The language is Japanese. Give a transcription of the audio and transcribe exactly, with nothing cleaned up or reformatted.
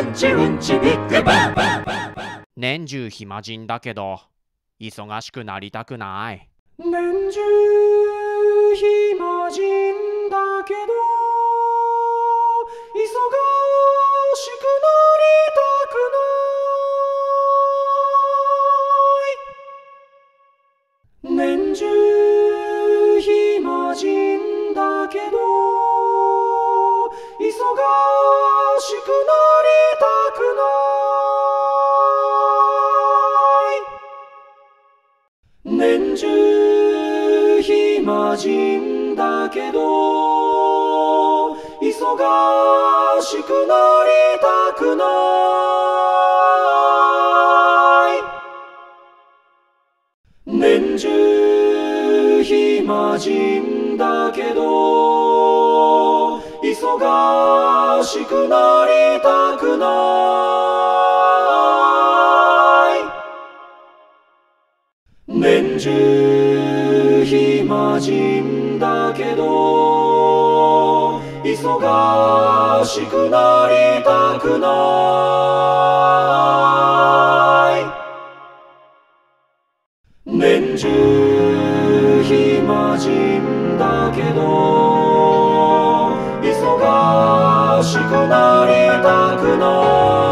うんちうんちビッグバン。 年中暇人だけど忙しくなりたくない。 年中暇人だけど忙しくなりたくない。年中暇人だけど忙しくなりたくない。年中暇人だけど忙しくなりたくない。年中暇人だけど忙しくなりたくない。年中暇人だけど忙しくなりたくない。年中暇人だけど忙しくなりたくない。